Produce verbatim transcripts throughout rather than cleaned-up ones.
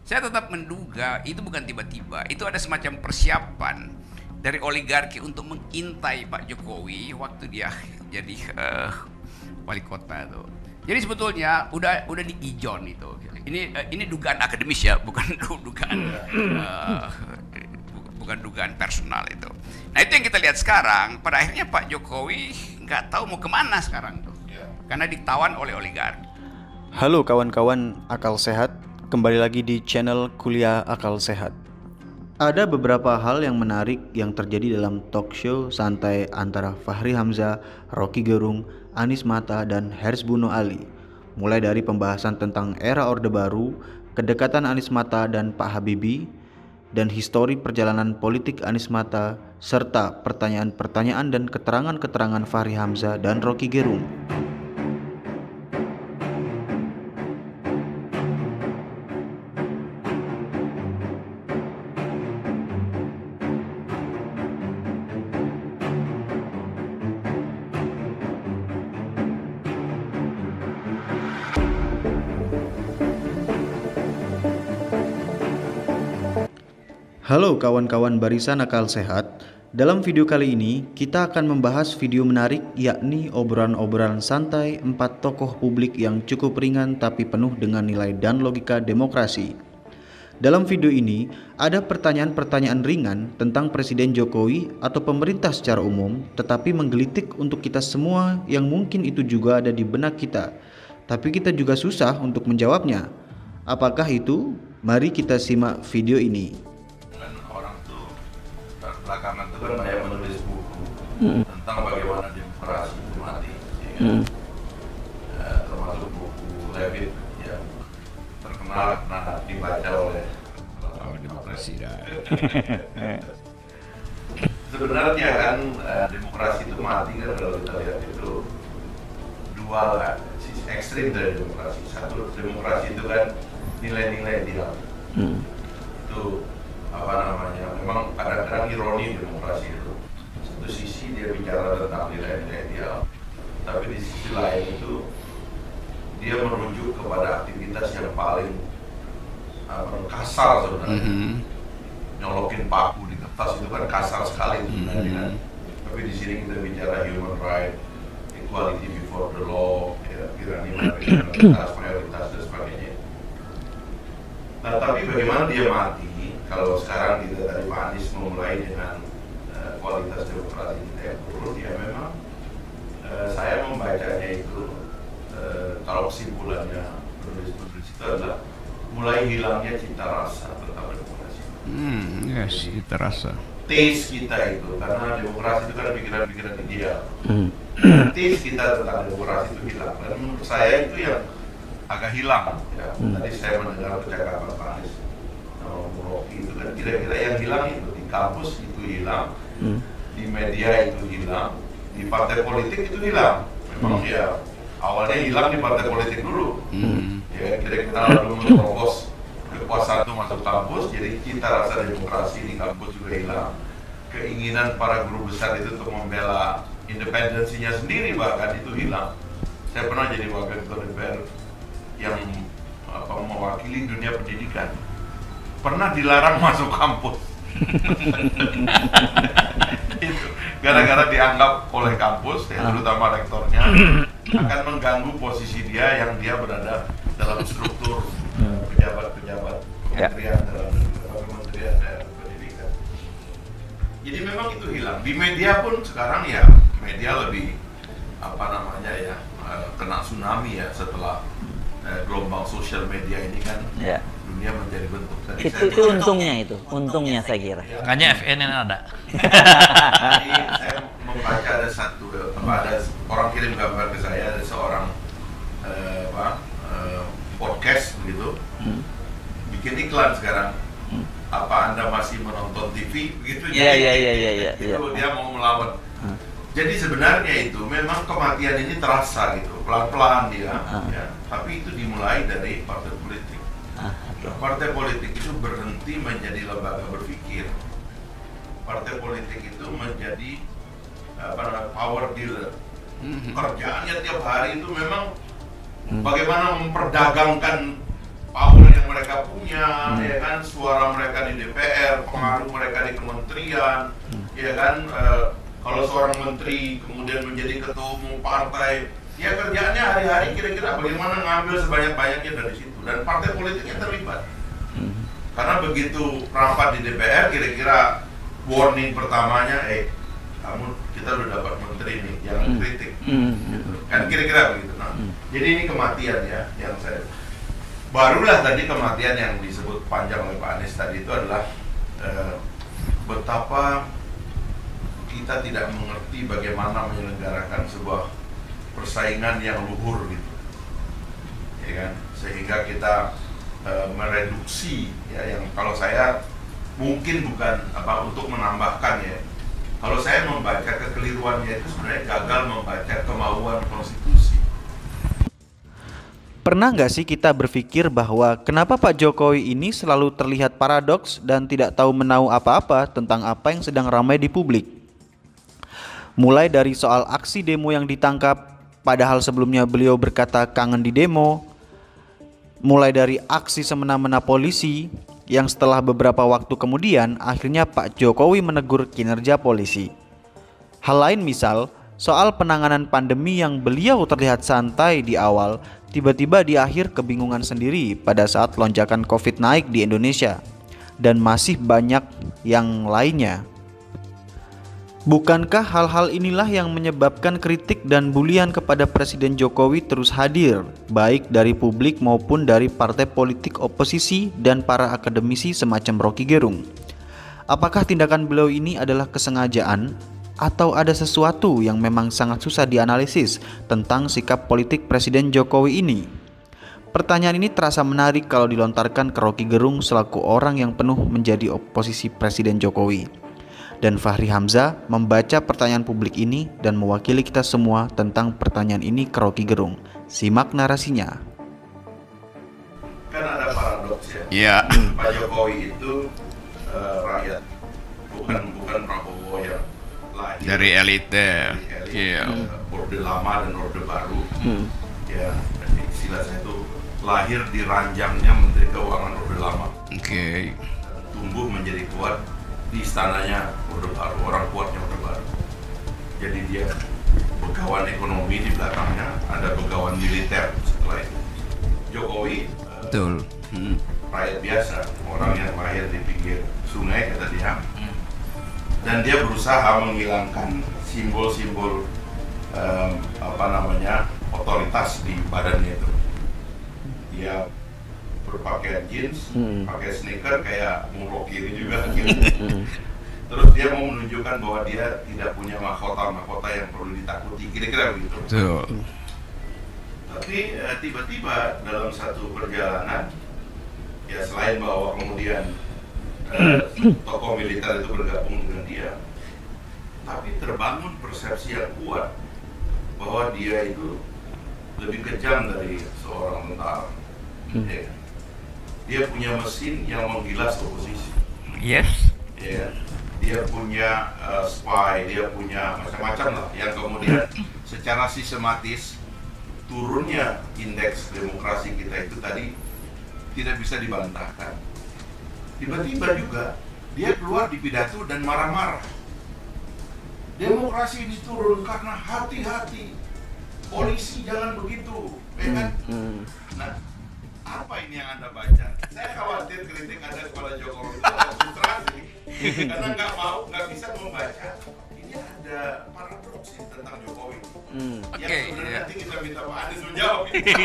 Saya tetap menduga itu bukan tiba-tiba, itu ada semacam persiapan dari oligarki untuk mengintai Pak Jokowi waktu dia jadi uh, wali kota itu. Jadi sebetulnya udah udah diijon itu. Ini uh, ini dugaan akademis ya, bukan dugaan uh, bukan dugaan personal itu. Nah itu yang kita lihat sekarang. Pada akhirnya Pak Jokowi nggak tahu mau kemana sekarang tuh, karena ditawan oleh oligarki. Halo kawan-kawan akal sehat, kembali lagi di channel Kuliah Akal Sehat. Ada beberapa hal yang menarik yang terjadi dalam talk show santai antara Fachri Hamzah, Rocky Gerung, Anies Mata, dan Hersbono Ali. Mulai dari pembahasan tentang era Orde Baru, kedekatan Anies Mata dan Pak Habibie, dan histori perjalanan politik Anies Mata, serta pertanyaan-pertanyaan dan keterangan-keterangan Fachri Hamzah dan Rocky Gerung. Halo kawan-kawan barisan akal sehat. Dalam video kali ini kita akan membahas video menarik, yakni obrolan-obrolan santai empat tokoh publik yang cukup ringan tapi penuh dengan nilai dan logika demokrasi. Dalam video ini ada pertanyaan-pertanyaan ringan tentang Presiden Jokowi atau pemerintah secara umum, tetapi menggelitik untuk kita semua yang mungkin itu juga ada di benak kita, tapi kita juga susah untuk menjawabnya. Apakah itu? Mari kita simak video ini. Belakangan itu kan banyak menulis buku mm. tentang bagaimana demokrasi itu mati, ya kan? mm. ya, termasuk buku Levitt yang terkenal pernah dibaca oleh oh, demokrasi dah. Sebenarnya kan eh, demokrasi itu mati kan kalau kita lihat itu dua kan, sisi ekstrim dari demokrasi. Satu, demokrasi itu kan nilai-nilai ideal. mm. Itu apa namanya, memang kadang-kadang ironi demokrasi itu. Satu sisi dia bicara tentang nilai-nilai ideal, tapi di sisi lain itu dia merujuk kepada aktivitas yang paling apa, kasar sebenarnya. Mm-hmm. Nyolokin paku di kertas itu kan kasar sekali sebenarnya. Mm-hmm. Tapi di sini kita bicara human right, equality before the law, ya, minoritas, mayoritas dan sebagainya. Nah, tapi bagaimana dia mati? Kalau sekarang kita tadi Pak Anies memulai dengan uh, kualitas demokrasi kita yang turun, ya memang uh, saya membacanya itu uh, kalau kesimpulannya penulis-penulis itu adalah mulai hilangnya cita rasa tentang demokrasi. Hmm, yes, cita rasa. Taste kita itu, karena demokrasi itu kan pikiran-pikiran ideal. Hmm. Taste kita tentang demokrasi itu hilang. Dan menurut saya itu yang agak hilang. Ya. Hmm. Tadi saya mendengar percakapan Pak Anies. Itu kan kira-kira yang hilang itu di kampus itu hilang, hmm. di media itu hilang, di partai politik itu hilang. Memang hmm. ya awalnya hilang di partai politik dulu. Hmm. Ya kira-kira lalu menerobos kekuasaan itu masuk kampus, jadi cita rasa demokrasi di kampus juga hilang. Keinginan para guru besar itu untuk membela independensinya sendiri bahkan itu hilang. Saya pernah jadi wakil ketua D P R yang apa, mewakili dunia pendidikan. Pernah dilarang masuk kampus. Itu gara-gara dianggap oleh kampus, ya, terutama rektornya, akan mengganggu posisi dia yang dia berada dalam struktur pejabat-pejabat kementerian dalam kementerian daerah pendidikan. Jadi memang itu hilang. Di media pun sekarang ya media lebih apa namanya ya kena tsunami ya setelah eh, gelombang sosial media ini kan. Yeah. Dunia menjadi bentuk. Tadi itu itu untungnya itu, untungnya saya kira. Makanya F N N ada. Tadi saya membaca ada satu, ada orang kirim gambar ke saya, ada seorang eh, apa, eh, podcast begitu, hmm. bikin iklan sekarang. Hmm. Apa Anda masih menonton T V begitu? Iya iya iya iya. Itu ya. Dia mau melawan. Hmm. Jadi sebenarnya itu memang kematian ini terasa gitu, pelan-pelan dia, hmm. ya. Tapi itu dimulai dari partai politik. Partai politik itu berhenti menjadi lembaga berpikir. Partai politik itu menjadi apa namanya power dealer. Mm-hmm. Kerjaannya tiap hari itu memang mm. bagaimana memperdagangkan power yang yang mereka punya, hmm. ya kan, suara mereka di D P R, pengaruh mereka di kementerian, hmm. ya kan, uh, kalau seorang menteri kemudian menjadi ketua umum partai, ya kerjaannya hari-hari kira-kira bagaimana ngambil sebanyak-banyaknya dari situ, dan partai politiknya terlibat. Hmm. Karena begitu rapat di D P R, kira-kira warning pertamanya, eh kamu kita udah dapat menteri nih, jangan hmm. kritik, hmm. gitu. Kan kira-kira begitu. Nah, hmm. jadi ini kematian ya, yang saya barulah tadi kematian yang disebut panjang oleh Pak Anies tadi itu adalah eh, betapa kita tidak mengerti bagaimana menyelenggarakan sebuah persaingan yang luhur gitu, ya kan, sehingga kita eh, mereduksi ya, yang kalau saya mungkin bukan apa untuk menambahkan ya, kalau saya membaca kekeliruannya itu sebenarnya gagal membaca kemauan konstitusi. Pernah nggak sih kita berpikir bahwa kenapa Pak Jokowi ini selalu terlihat paradoks dan tidak tahu menahu apa-apa tentang apa yang sedang ramai di publik? Mulai dari soal aksi demo yang ditangkap, padahal sebelumnya beliau berkata kangen di demo. Mulai dari aksi semena-mena polisi, yang setelah beberapa waktu kemudian akhirnya Pak Jokowi menegur kinerja polisi. Hal lain misal, soal penanganan pandemi yang beliau terlihat santai di awal, tiba-tiba di akhir kebingungan sendiri pada saat lonjakan COVID naik di Indonesia, dan masih banyak yang lainnya. Bukankah hal-hal inilah yang menyebabkan kritik dan bulian kepada Presiden Jokowi terus hadir, baik dari publik maupun dari partai politik oposisi dan para akademisi semacam Rocky Gerung? Apakah tindakan beliau ini adalah kesengajaan? Atau ada sesuatu yang memang sangat susah dianalisis tentang sikap politik Presiden Jokowi ini? Pertanyaan ini terasa menarik kalau dilontarkan ke Rocky Gerung selaku orang yang penuh menjadi oposisi Presiden Jokowi. Dan Fahri Hamzah membaca pertanyaan publik ini dan mewakili kita semua tentang pertanyaan ini ke Rocky Gerung. Simak narasinya. Kan ada paradoks ya. Iya. Pak Jokowi itu uh, rakyat, bukan bukan Prabowo yang lahir Dari elite. Iya. Iya. Orde lama dan orde baru. Hmm. Ya, istilah saya itu lahir di ranjangnya Menteri Keuangan orde lama. Oke. Okay. Tumbuh menjadi kuat di istananya orde baru, orang kuatnya orde baru. Jadi dia begawan ekonomi di belakangnya, ada begawan militer setelah itu. Jokowi Betul. Hmm. rakyat biasa, orang yang lahir di pinggir sungai kata dia, dan dia berusaha menghilangkan simbol-simbol um, apa namanya otoritas di badannya itu. Dia berpakaian jeans, hmm. pakai sneaker kayak Murok kiri juga gitu. Terus dia mau menunjukkan bahwa dia tidak punya mahkota-mahkota yang perlu ditakuti, kira-kira begitu. Betul. Tapi eh, tiba-tiba dalam satu perjalanan, ya selain bahwa kemudian eh, tokoh militer itu bergabung dengan dia, tapi terbangun persepsi yang kuat bahwa dia itu lebih kejam dari seorang tentara. Hmm. Ya. Dia punya mesin yang menggilas oposisi. Yes. Ya. Dia punya uh, spy, dia punya macam-macam lah yang kemudian secara sistematis turunnya indeks demokrasi kita itu tadi tidak bisa dibantahkan. Tiba-tiba juga dia keluar di pidato dan marah-marah. Demokrasi ini turun karena hati-hati. Polisi jangan begitu, ya kan? Nah, apa ini yang Anda baca? Saya khawatir kritik Anda kepada Jokowi itu frustrasi karena nggak mau, nggak bisa membaca. Ini ada paradoks tentang Jokowi. Hmm. Yang Oke, sebenarnya ya. nanti kita minta Pak Anies menjawab.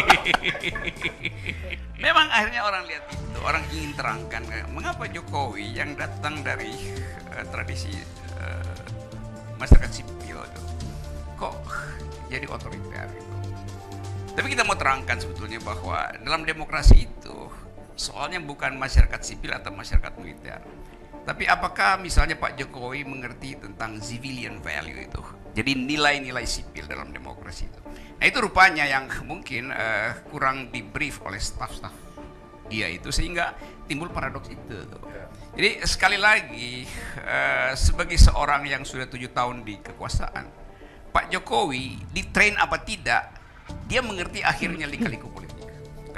Memang akhirnya orang lihat itu, orang ingin terangkan mengapa Jokowi yang datang dari uh, tradisi uh, masyarakat sipil itu kok jadi otoriter gitu. Tapi kita mau terangkan sebetulnya bahwa dalam demokrasi itu soalnya bukan masyarakat sipil atau masyarakat militer. Tapi apakah misalnya Pak Jokowi mengerti tentang civilian value itu? Jadi nilai-nilai sipil dalam demokrasi itu. Nah itu rupanya yang mungkin uh, kurang di brief oleh staf-staf dia itu sehingga timbul paradoks itu. Tuh. Jadi sekali lagi uh, sebagai seorang yang sudah tujuh tahun di kekuasaan, Pak Jokowi ditrain apa tidak, dia mengerti akhirnya lika-liku politik.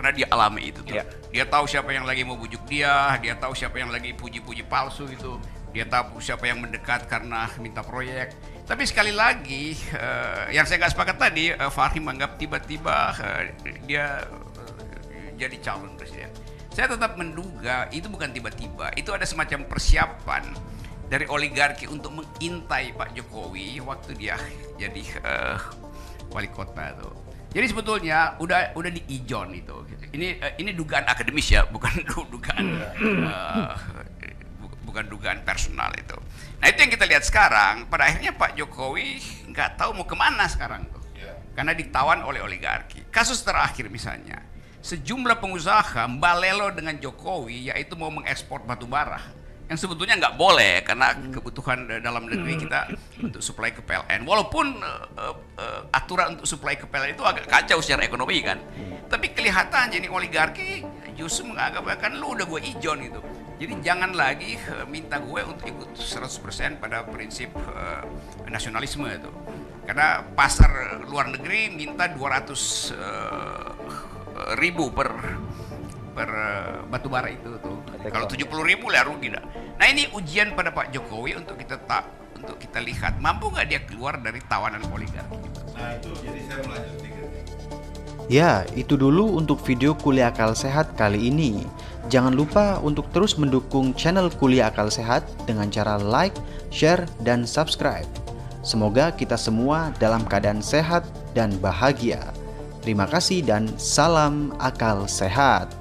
karena dia alami itu tuh. Iya. Dia tahu siapa yang lagi mau bujuk dia, dia tahu siapa yang lagi puji-puji palsu itu, dia tahu siapa yang mendekat karena minta proyek. Tapi sekali lagi, uh, yang saya nggak sepakat tadi, uh, Fahri menganggap tiba-tiba uh, dia uh, jadi calon presiden. Saya tetap menduga itu bukan tiba-tiba, itu ada semacam persiapan dari oligarki untuk mengintai Pak Jokowi waktu dia jadi uh, wali kota tuh. Jadi sebetulnya udah udah di ijon itu. Ini uh, ini dugaan akademis ya, bukan dugaan uh, bu- bukan dugaan personal itu. Nah itu yang kita lihat sekarang. Pada akhirnya Pak Jokowi nggak tahu mau kemana sekarang tuh, karena ditawan oleh oligarki. Kasus terakhir misalnya, sejumlah pengusaha balelo dengan Jokowi, yaitu mau mengekspor batu bara, yang sebetulnya nggak boleh karena kebutuhan dalam negeri kita untuk suplai ke P L N. Walaupun uh, uh, aturan untuk suplai ke P L N itu agak kacau secara ekonomi kan, tapi kelihatannya ini oligarki justru menganggap kan lu udah gue ijon gitu. Jadi jangan lagi uh, minta gue untuk ikut seratus persen pada prinsip uh, nasionalisme itu. Karena pasar luar negeri minta dua ratus uh, ribu per per uh, batu bara itu tuh. Kalau tujuh puluh ribu lah rugi dah. Nah ini ujian pada Pak Jokowi untuk kita tak untuk kita lihat mampu nggak dia keluar dari tawanan oligarki. Nah itu jadi saya melanjut sedikit. Ya, itu dulu untuk video Kuliah Akal Sehat kali ini. Jangan lupa untuk terus mendukung channel Kuliah Akal Sehat dengan cara like, share, dan subscribe. Semoga kita semua dalam keadaan sehat dan bahagia. Terima kasih dan salam akal sehat.